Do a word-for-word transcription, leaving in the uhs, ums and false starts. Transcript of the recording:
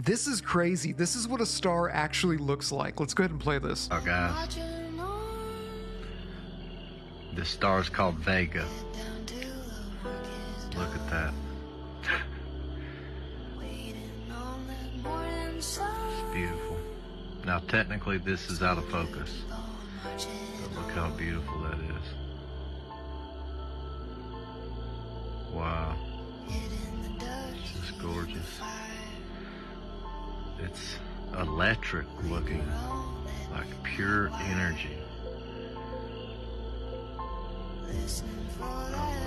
This is crazy. This is what a star actually looks like. Let's go ahead and play this. Oh, guys. This star is called Vega. Look at that. It's beautiful. Now, technically, this is out of focus. But look how beautiful that is. Wow. It's just gorgeous. It's electric looking, like pure energy. Oh